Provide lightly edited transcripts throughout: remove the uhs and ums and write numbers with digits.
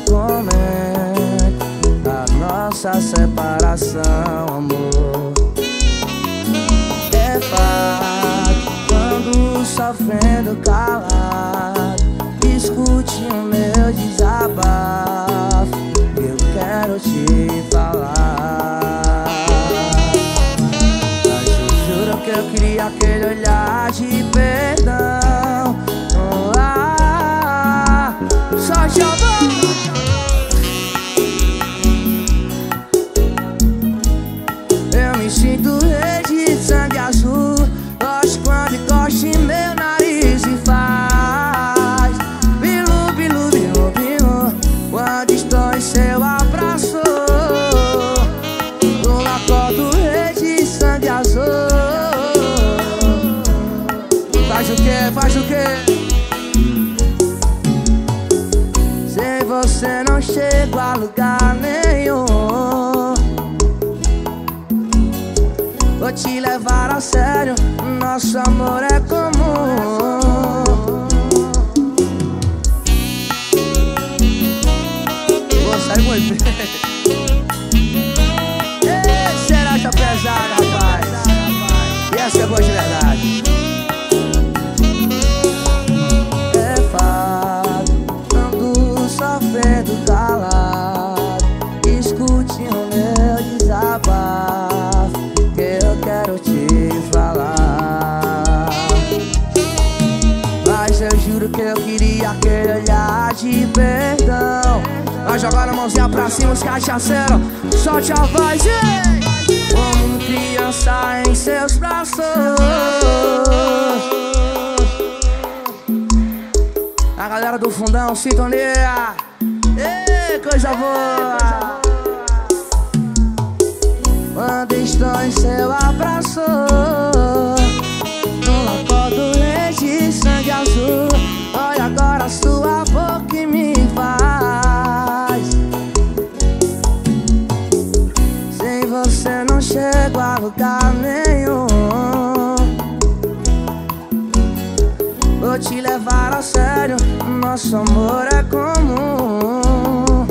comente a nossa separação, amor. É fato, quando sofrendo calado, escute o meu desabafo, eu quero te falar. Mas eu juro que eu queria aquele olhar de perdão. Só te amo. Eu me sinto rei de sangue azul. Gosto quando encosta em meu nariz e faz bilu, bilu, bilu, bilu. Quando estou em seu abraço, eu acordo rei de sangue azul. Faz o quê? Faz o quê? Sem você não chego a lugar nenhum. Vou te levar a sério, nosso amor é comum. Vou sair muito bem. Será que é pesado, rapaz? E essa é boa de verdade. É fato, ando sofrendo calado, escute o meu desabafo, que eu quero te falar. Mas eu juro que eu queria aquele olhar de perdão. Mas jogaram a mãozinha pra cima, os cachaceiros, solte a voz, como criança em seus braços. A galera do fundão, sintonia. Ei, coisa boa. Quando estou em seu abraço, no acordo rei de sangue azul. Olha agora sua boca que me faz. Sem você não chego a lugar nenhum. Vou te levar a sério, nosso amor é comum.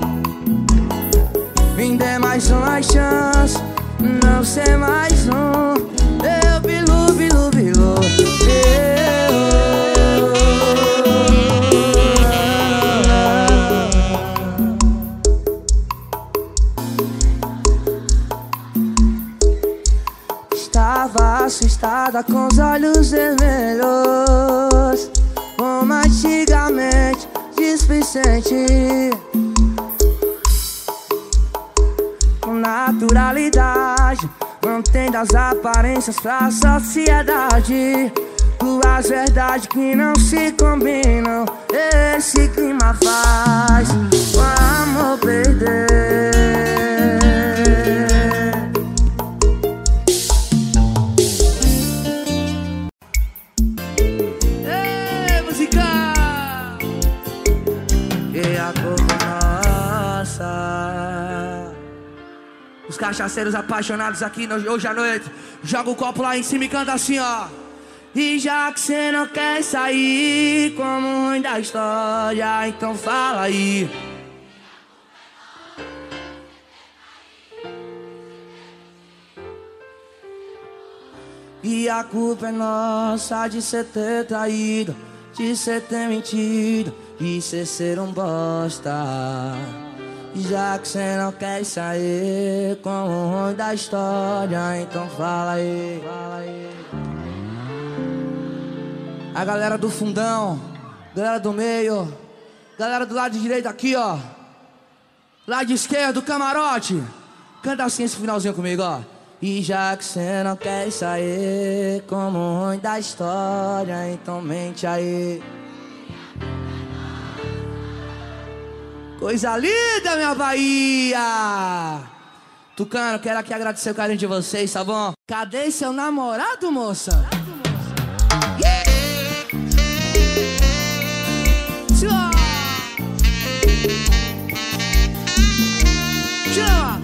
Me dê mais uma chance, não ser mais um. Eu bilu, bilu, bilu. Estava assustada com os olhos vermelhos, como antigamente, displicente, com naturalidade, mantendo as aparências pra sociedade. Duas verdades que não se combinam, esse clima faz o amor perder. Os cachaceiros apaixonados aqui hoje à noite, joga o copo lá em cima e canta assim, ó. E já que cê não quer sair como o ruim da história, então fala aí. E a culpa é nossa de cê ter traído, de cê ter mentido, de cê ser um bosta. Já que cê não quer sair como o ruim da história, então fala aí, fala aí. A galera do fundão, galera do meio, galera do lado direito aqui, ó. Lado esquerdo, camarote. Canta assim esse finalzinho comigo, ó. E já que cê não quer sair como o ruim da história, então mente aí. Coisa linda, minha Bahia! Tucano, quero aqui agradecer o carinho de vocês, tá bom? Cadê seu namorado, moça? Chama!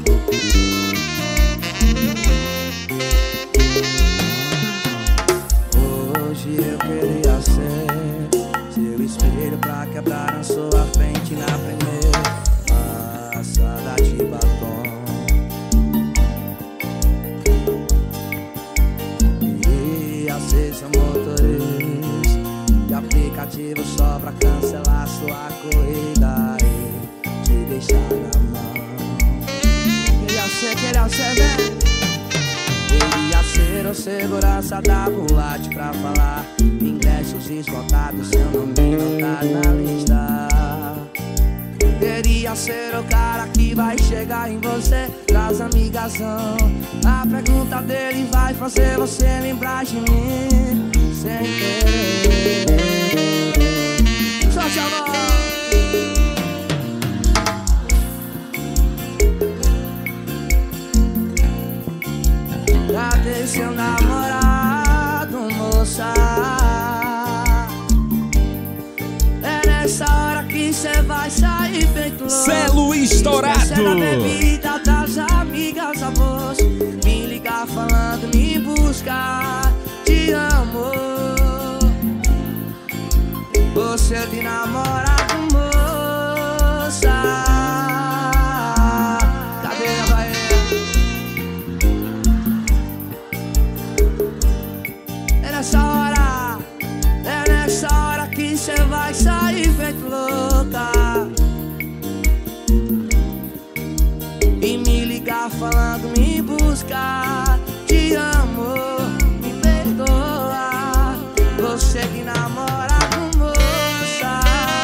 Hoje eu queria ser seu espelho pra quebrar na sua frente na primeira. moça motorista de aplicativo só pra cancelar sua corrida e te deixar na mão. Queria ser, velho. Queria ser o segurança da boate pra falar ingressos esgotados, seu nome não tá na lista. Queria ser o cara que vai chegar em você, traz amigação. A pergunta dele vai fazer você lembrar de mim sem querer. Solte a voz. Cadê seu namorado, moça? É nessa hora que cê vai sair feito louco. Celo estourado. Esquece da bebida, das amigas, a voz. Me ligar falando, me buscar. Te amo. Você tem namorado, moça. Cadê a Bahia? É nessa hora que cê vai sair feito louca e me ligar falando, me buscar. Te amo, me perdoa. Você que namora com moça.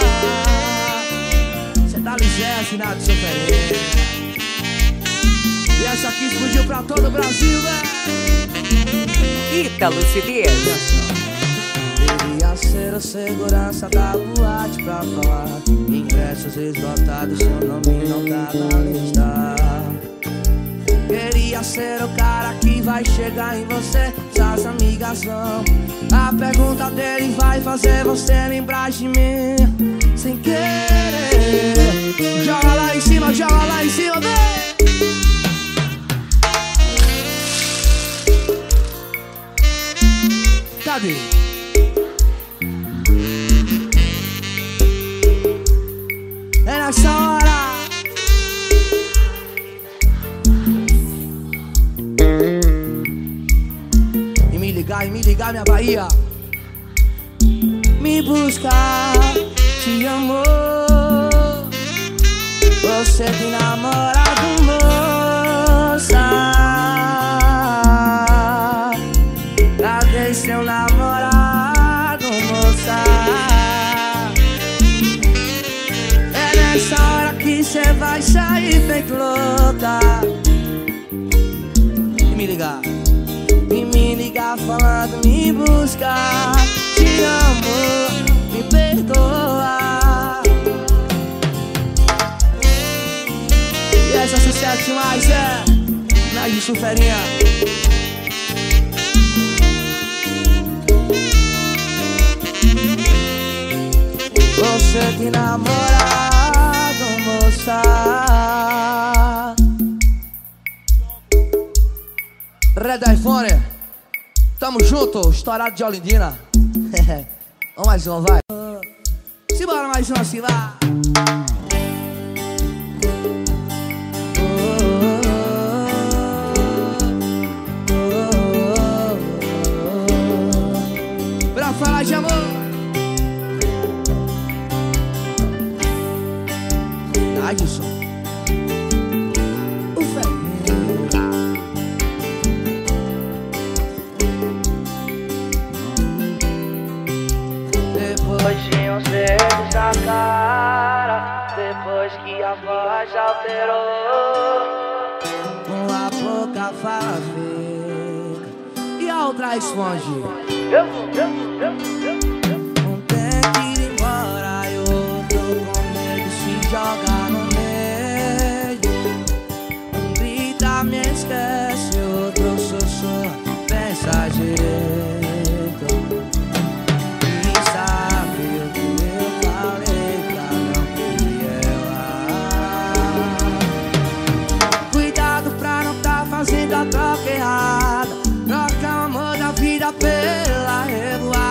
Cê tá ligeiro, afinado de sofrer. E essa aqui explodiu pra todo o Brasil, velho. Ítalo CDs. Queria ser o segurança da boate pra falar ingressos esgotados, seu nome não tá na lista. Queria ser o cara que vai chegar em você, suas amigas vão. A pergunta dele vai fazer você lembrar de mim sem querer. Joga lá em cima, vem! Cadê? É nessa hora. E me ligar minha Bahia. Me buscar, te amo. Você tem namorado, moça. Cadê seu namorado, moça? É nessa hora que cê vai sair feito louca e me ligar falando, me buscar. Te amo, me perdoa. E essa sucesso demais, mais de suferinha. Você tem namorado, moça. Red iPhone, tamo junto, estourado de Olindina. Vamos mais um, vai. Simbora mais um assim, vai. Pra falar de amor. Adson, o Ferreira. Depois de uns dedos na cara, depois que a voz alterou, uma boca fala fica e a outra esconde. Um tem que ir embora e outro com medo se joga no me esquece, outro sussurra, pensa direito. E sabe o que eu falei pra não querer ela. Cuidado pra não tá fazendo a troca errada. Troca o amor da vida pela revoada.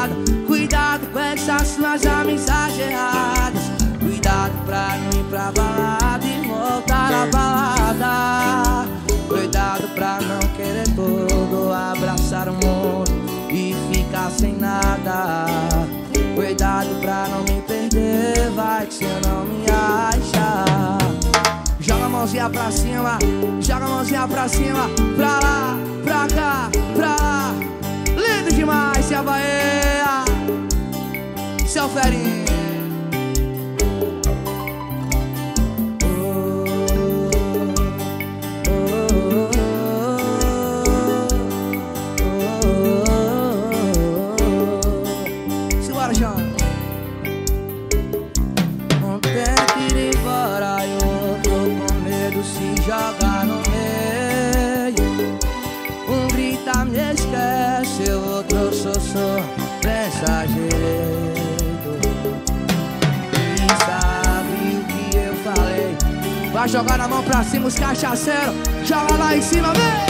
sem nada. Cuidado pra não me perder, vai que cê não me acha. Joga a mãozinha pra cima, joga a mãozinha pra cima. Pra lá, pra cá, pra lá. Lindo demais, Céu Bahia, Céu Ferinha. Joga no meio, um grita me esquece, o outro sou mensageiro. E sabe o que eu falei? Vai jogar na mão pra cima os cachaceiros, joga lá em cima, vem!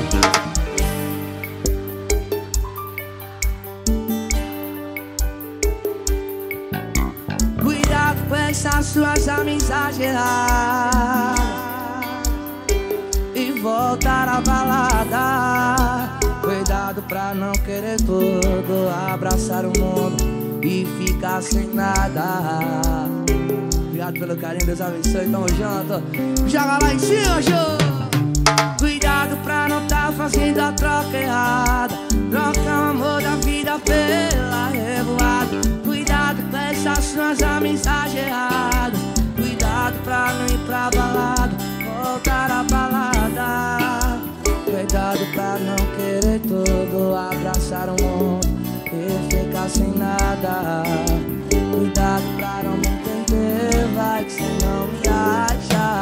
Cuidado com essas suas amizades erradas e voltar à balada. Cuidado pra não querer tudo, abraçar o mundo e ficar sem nada. Obrigado pelo carinho, Deus abençoe, tamo junto. Joga lá em cima, Jô. Cuidado pra não tá fazendo a troca errada, troca o amor da vida pela revoada. Cuidado com essas suas amizades erradas, cuidado pra não ir pra balada, voltar à balada. Cuidado pra não querer tudo, abraçar o mundo e ficar sem nada. Cuidado pra não me perder, vai que cê não me acha.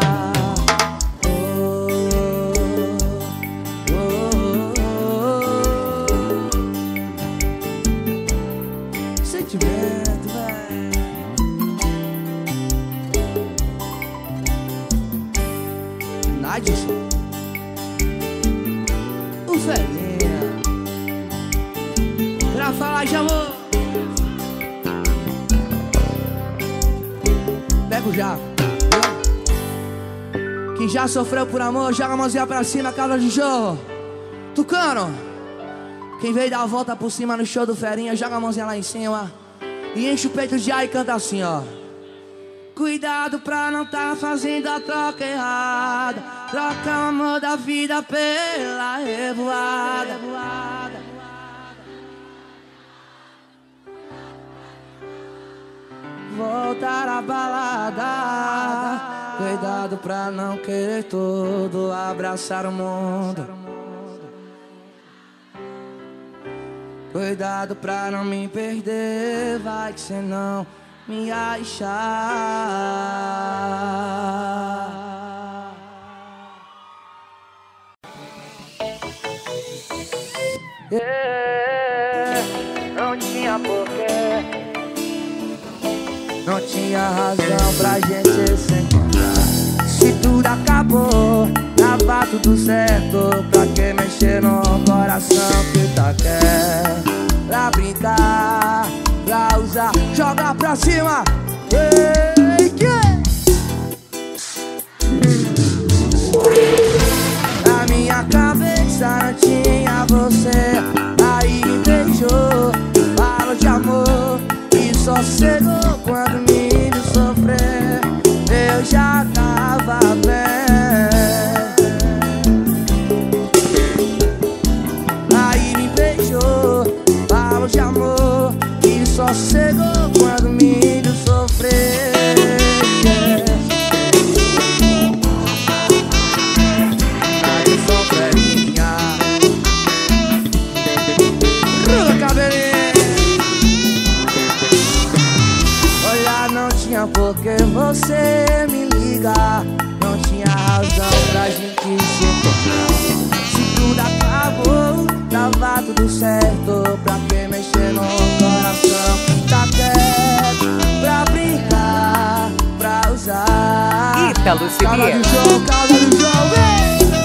Sentimento, véi. Nadson, o Ferinha, pra falar de amor. Pega o Jaco. Quem já sofreu por amor, joga a mãozinha pra cima, casa de jogo. Tucano, quem veio dar a volta por cima no show do Ferinha, joga a mãozinha lá em cima e enche o peito de ar e canta assim, ó. Cuidado pra não tá fazendo a troca errada, troca o amor da vida pela revoada. Voltar à balada. Cuidado pra não querer tudo, abraçar o mundo. Cuidado pra não me perder, vai que cê não me acha. Não tinha porquê, não tinha razão pra gente se encontrar. Se tudo acabou, tava tudo certo. Pra que mexer no coração que tá quer? Pra brincar, pra usar, joga pra cima. Ei, na minha cabeça não tinha você. Aí me beijou, falou de amor e só chegou quando me viu sofrer. Eu já tava bem. Aí me beijou, falou de amor e só chegou quando me viu sofrer. Aí só Ferinha, rula cabelinho. Olha, não tinha por que você me ligar, não tinha razão pra gente se encontrar. Se tudo acabou, tava tudo certo. Pra que mexer no coração? Tá quieto, pra brincar, pra usar. Ítalo Casa Sibier. do jogo, casa do jogo, vem!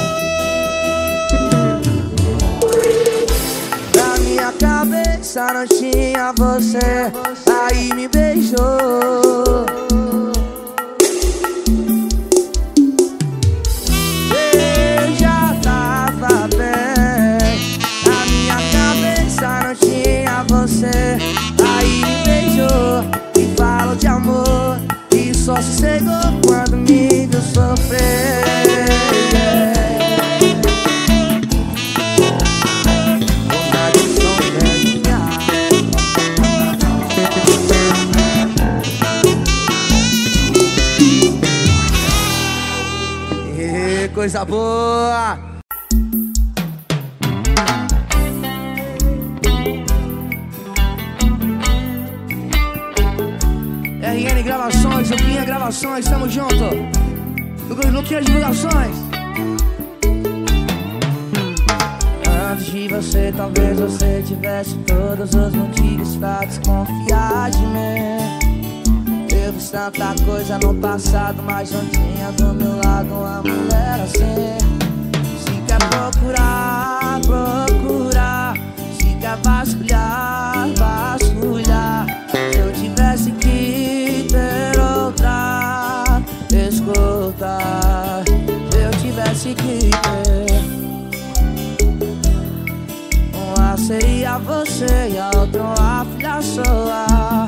Na minha cabeça não tinha você. Aí me beijou, eu já tava bem. Na minha cabeça não tinha você. você. Aí me beijou e falou de amor, e só sossegou quando me viu sofrer. Coisa boa! RN Gravações, Luquinha Gravações, tamo junto! Luquinha Divulgações! Antes de você, talvez você tivesse todos os motivos pra desconfiar de mim. Eu fiz tanta coisa no passado, mas não tinha do meu lado uma mulher assim. Se quer procurar, procurar. Se quer vasculhar, vasculhar. Se eu tivesse que ter outra, escuta. Se eu tivesse que ter, uma seria você e a outra uma filha sua.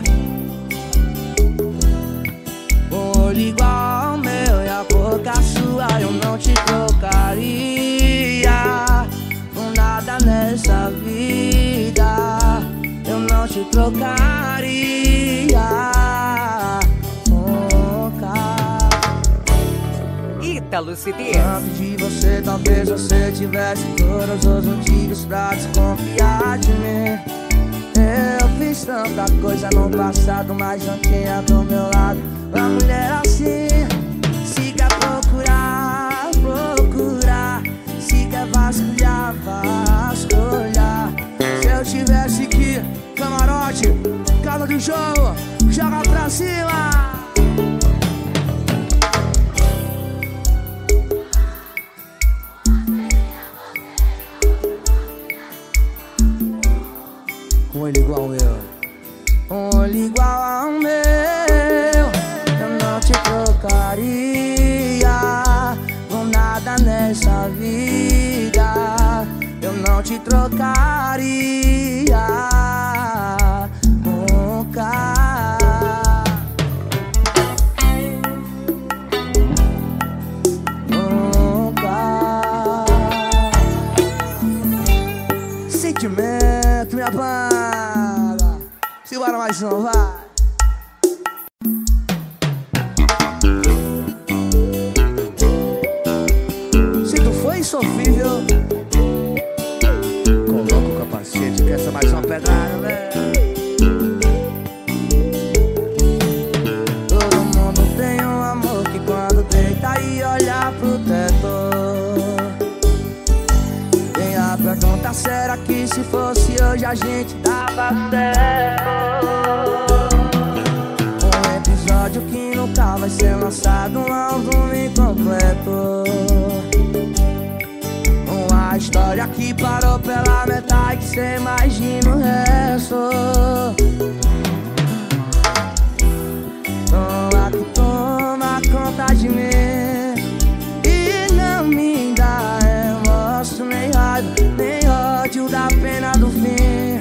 Olho igual ao meu e a boca sua, eu não te trocaria por nada nessa vida. Eu não te trocaria nunca. Ítalo CD. Antes de você, talvez você tivesse todos os motivos pra desconfiar de mim. Eu fiz tanta coisa no passado, mas não tinha do meu lado uma mulher assim. Se quer procurar, procurar. Se quer vasculhar, vasculhar. Se eu tivesse que camarote, casa do jogo, joga pra cima. Um olho igual ao meu, um olho igual ao meu, eu não te trocaria por nada nessa vida. Eu não te trocaria nunca. Nunca. Sentimento, minha banda. Simbora mais um, vai. Se tu foi insofrível, coloca o capacete que essa é mais uma pedrada, né? Todo mundo tem um amor que quando deita e olha pro teto, tem a pergunta, será que se fosse hoje a gente dava certo? Um episódio que nunca vai ser lançado, um álbum incompleto. Uma história que parou pela metade, cê imagina o resto. Toma conta de mim e não me dá remorso, nem raiva, nem ódio da pena do fim.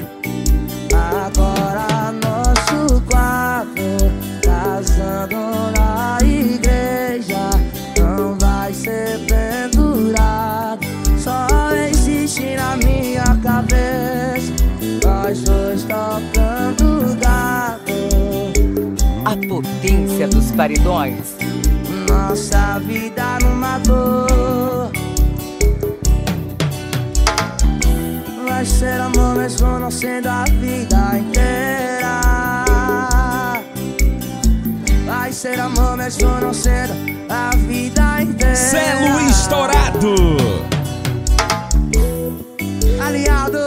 Agora nosso quarto, casando na igreja, não vai ser pendurado, só existe na minha cabeça nós dois tocando gato. A potência dos paredões. Nossa vida numa dor. Vai ser amor mesmo não sendo a vida inteira. Vai ser amor mesmo não sendo a vida inteira. Celo estourado. Aliado.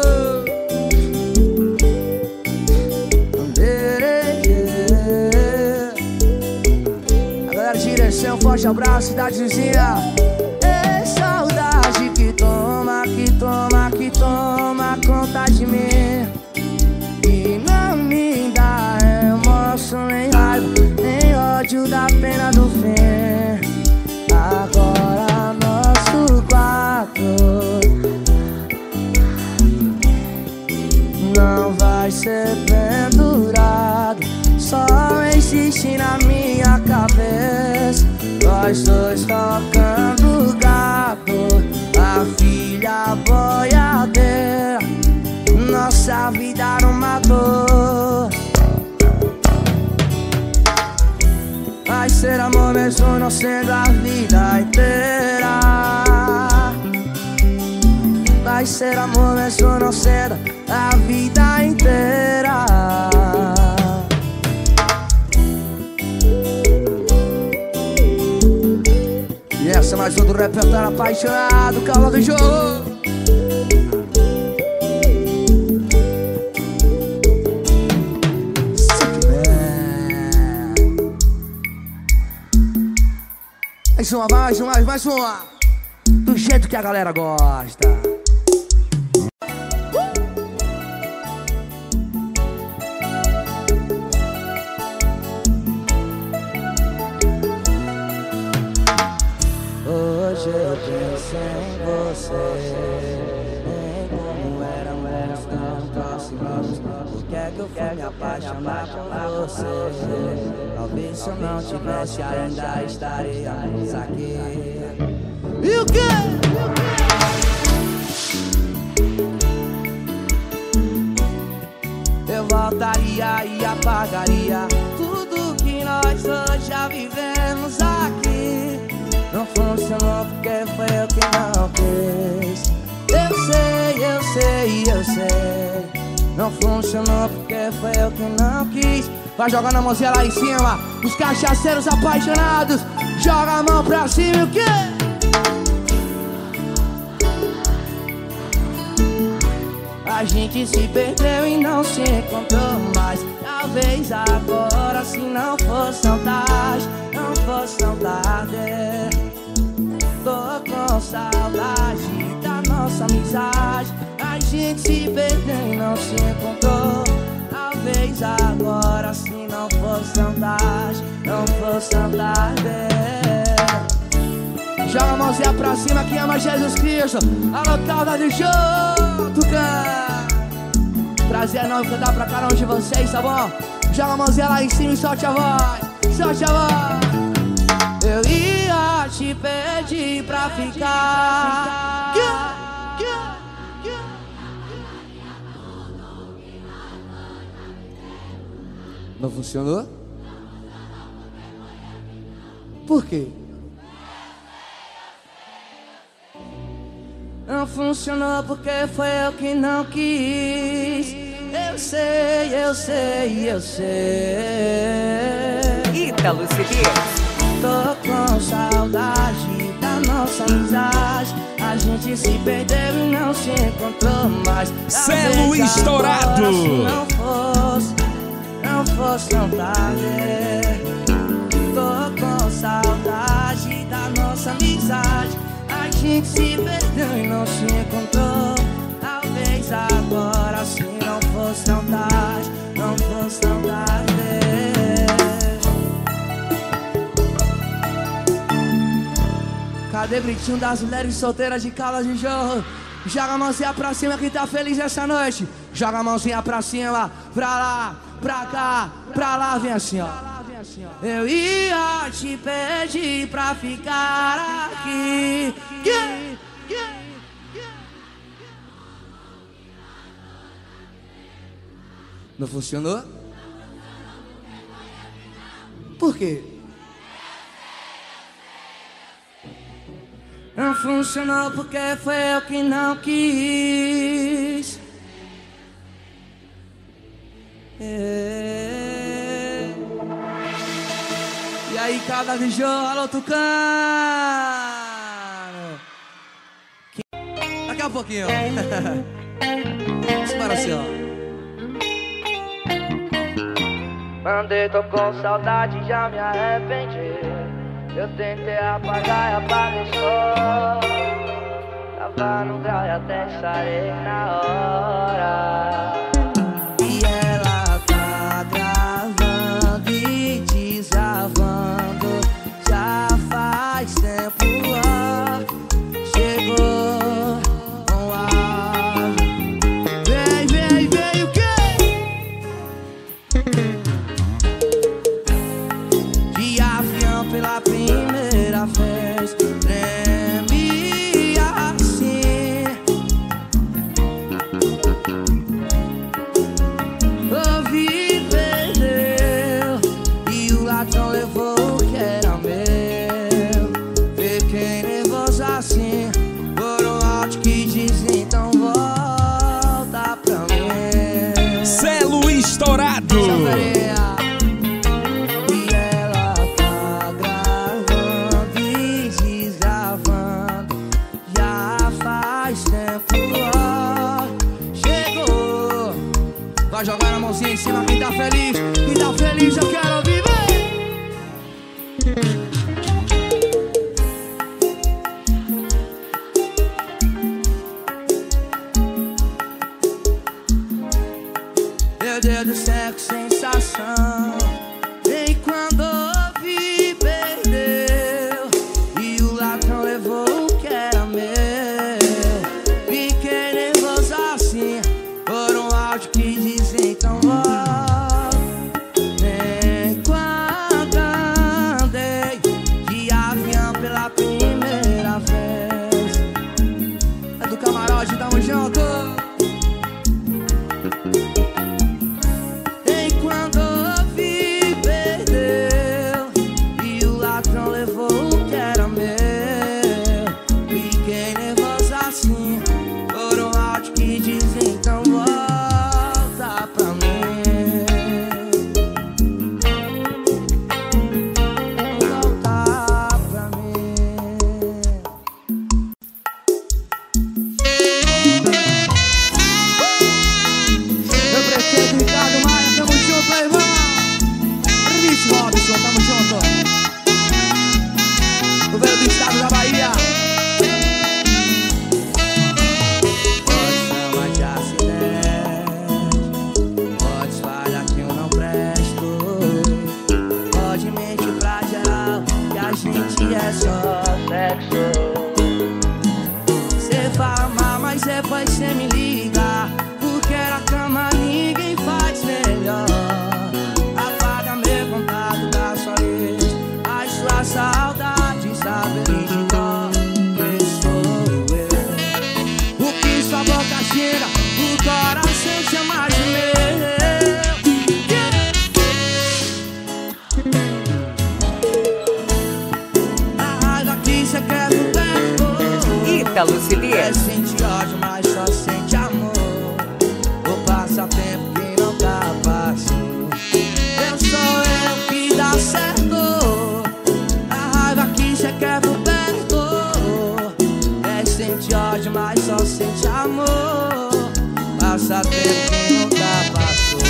A galera de direção, um forte abraço, cidade vizinha. É saudade que toma, que toma, que toma conta de mim e não me dá remorso, nem raiva, nem ódio da pena do fim. Agora nosso quarto não vai ser você pendurado só existe na minha cabeça. Nós dois tocando gato, a filha boiadeira, nossa vida numa dor. Vai ser amor mesmo não sendo a vida inteira. Vai ser amor mesmo não sendo a vida inteira. E essa é mais um do repertório apaixonado, Calma do Jogo. Mais uma. Do jeito que a galera gosta. Hoje eu penso em você, em como éramos tão próximos. Por que é que eu fui me apaixonar por você? Talvez se eu não tivesse ainda estaríamos aqui. E o quê? Eu voltaria e apagaria tudo que nós dois já vivemos aqui. Não funcionou porque foi eu que não quis. Eu sei. Não funcionou porque foi eu que não quis. Vai jogando a mãozinha lá em cima. Os cachaceiros apaixonados, joga a mão pra cima e o quê? A gente se perdeu e não se encontrou mais. Talvez agora se não fosse saudade, não fosse saudade. Tô com saudade da nossa amizade. A gente se perdeu e não se encontrou. Talvez agora se não fosse saudade, não fosse saudade. Joga a mãozinha pra cima, quem ama Jesus Cristo. Alô, Calda de Junto, cara. Prazer não cantar pra cada um de vocês, tá bom? Joga a mãozinha lá em cima e solte a voz. Solte a voz. Eu ia te pedir pra ficar. Não funcionou? Por quê? Não funcionou porque foi eu que não quis. Eu sei. Ítalo Cedeiros. Tô com saudade da nossa amizade. A gente se perdeu e não se encontrou mais. Celo estourado. Agora, se não fosse saudade. Tô com saudade da nossa amizade. A gente se perdeu e não se encontrou. Talvez agora se não fosse saudade, não fosse saudade. Cadê o gritinho das mulheres solteiras de Caldas de Jorro? Joga a mãozinha pra cima quem tá feliz essa noite. Joga a mãozinha pra cima, pra lá, pra cá, pra lá, vem assim, ó. Eu ia te pedir pra ficar aqui. Não funcionou? Por quê? Não funcionou porque foi eu que não quis. E aí, cada de jogo, alô, Tucano. Daqui a pouquinho, ó. Espera assim, ó. Andei, tô com saudade, já me arrependi. Eu tentei apagar e apaguei só. Tava no grau e até sarei na hora. E ela tá gravando e desgravando. Já faz tempo, ó. Chegou um ar. Vem, o quê? estourado. E ela tá gravando e desgravando. Já faz tempo, ó, chegou. Vai jogar a mãozinha em cima, quem tá feliz. Quem tá feliz eu quero viver. Meu Deus do céu, que sensação. Vem quando ouvi, perdeu. E o ladrão levou o que era meu. Fiquei nervoso assim por um áudio que diz então volta. Nem quando andei de avião pela primeira vez. É do camarote, tamo junto. Tamo junto. Governo do estado da Bahia. Pode chamar de acidente, pode espalhar que eu não presto, pode mentir pra geral que a gente é só sexo. Cê fala mal, mas depois cê me liga, porque na cama ninguém faz melhor. A saudade sabe de dó, que sou eu. O que sua boca cheira, o coração chama de meu. A raiva que cê quer pro perto. Ítalo Ciliers. Sente ódio, mas só sente amor. Vou passar tempo que não dá fácil. Eu sou eu que dá certo. Cê quer por perto, sente ódio, mas só sente amor. Passa tempo que nunca passou.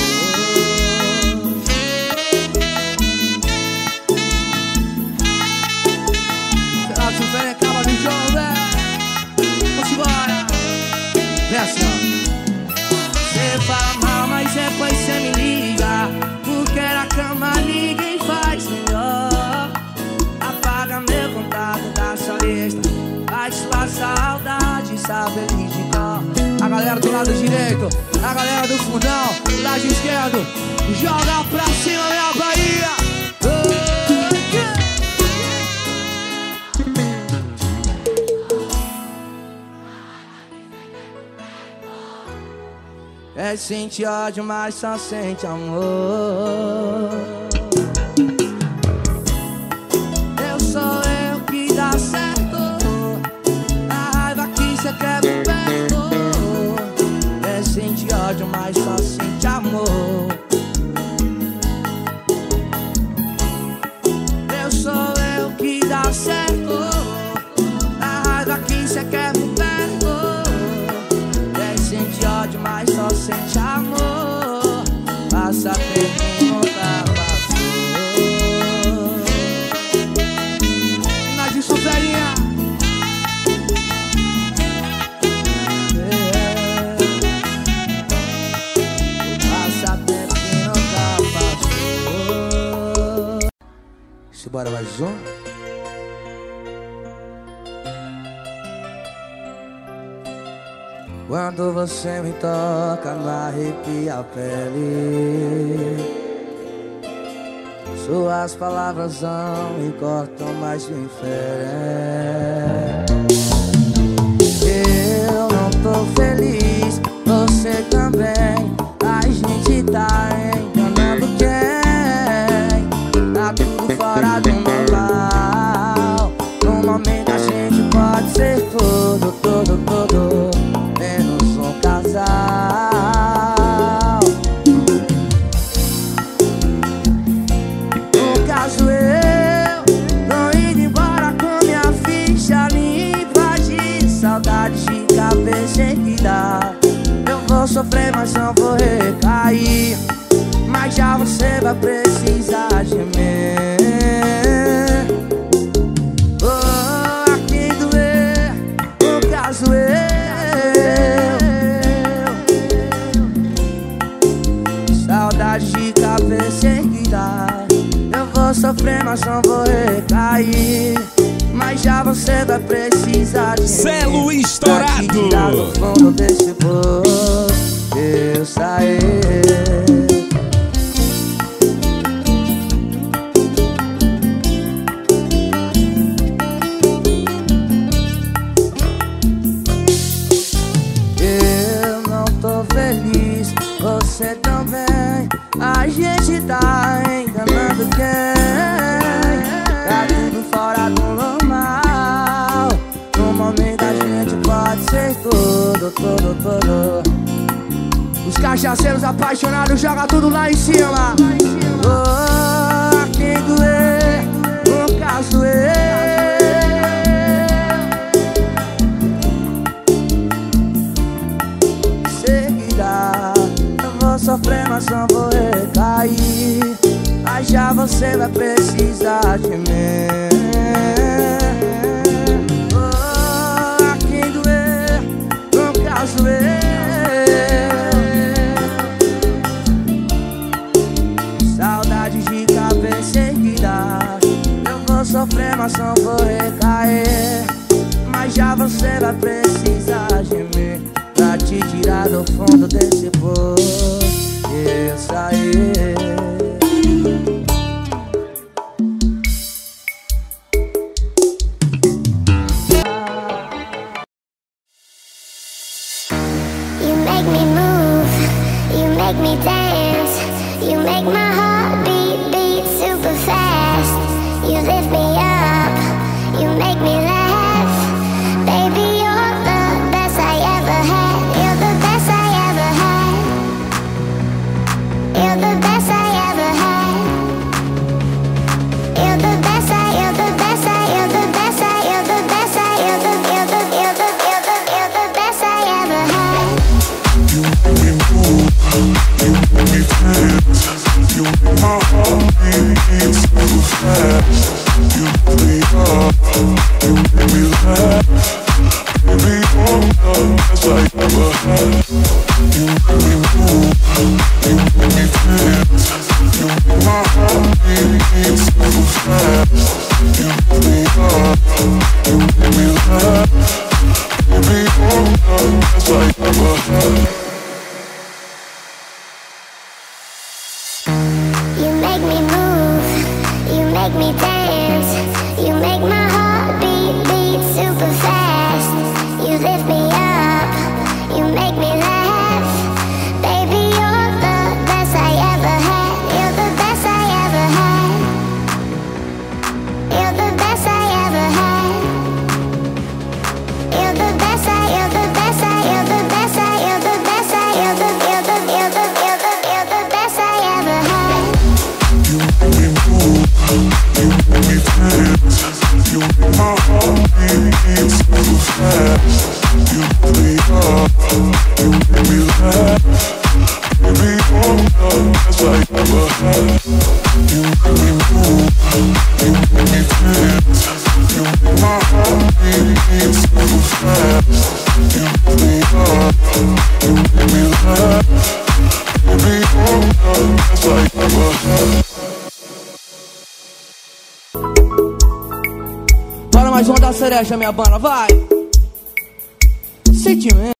Será que o velho acaba do jogo, velho? Vamos embora. Vem assim, ó. Cê fala mal, mas depois cê me liga, porque na cama ninguém faz melhor. Meu contato da sua lista, faz sua saudade saber de dó. A galera do lado direito, a galera do fundão, do lado esquerdo, joga pra cima, minha Bahia. Sente ódio, mas só sente amor. Sou eu que dá certo. A raiva que cê quer por perto. Sente ódio, mas só sente amor. Eu sou eu que dá certo. A raiva que cê quer por perto. Sente ódio, mas só sente amor. Passa tempo e nunca passou. Soferinha. Passa tempo que nunca passou. Simbora mais um. Quando você me toca, me arrepia a pele. Suas palavras não me cortam, mas me ferem. Eu não tô feliz, você também. A gente tá enganando quem? Tá tudo fora do normal. No momento a gente pode ser tudo, tudo, tudo, menos um casal. precisar de mim. Oh, a quem doer, no caso eu. Saudade de cabeça erguida, eu vou sofrer, mas não vou recair. Mas já você vai precisar de Celo mim estourado. pra te tirar do fundo desse poço eu saí. Eu não tô feliz, você também. A gente tá enganando quem? Tá tudo fora do normal. No momento a gente pode ser tudo, tudo, tudo. Os cachaceiros apaixonados jogam tudo lá em cima. Oh, quem doer, no caso eu. Seguirá, eu vou sofrer, mas não vou recair. Mas já você vai precisar de mim. Oh, quem doer, no caso eu. Sofrer, mas não vou recair. Mas já você vai precisar de mim pra te tirar do fundo desse poço eu saí. You make me move, you make me dance, you make my heart beat super fast. You lift me up, you make me laugh. Baby, you're the best I ever had. You're the best I ever had. You're the best I ever had. You're the best you're the best you're the best you're the best you're the best I ever had. You make me move, you make me dance, you make my heart beat so fast. You lift me up, you make me laugh. Baby, you're the best I ever had. You make me move, you make me dance, you make my heart beat so fast. You lift me up, you make me laugh. Baby, you're the best I ever had. You make me move, you make me dance, you make my heart beat super fast. You lift me up, you make me laugh. Baby, you're the best I ever had. You're the best I ever had. You're the best I ever had. You're the best you're the best you're the best you're the best you're the best I ever had. You make me move, you make me dance, you make my heart beat so fast. You lift me up, you make me laugh. Baby, you're the best I ever had. You make me move, you make me dance, you make my heart beat so fast. You lift me up, you make me laugh. Baby, you're the best I ever had. Bora mais uma da cereja, minha banda, vai! Sentimento.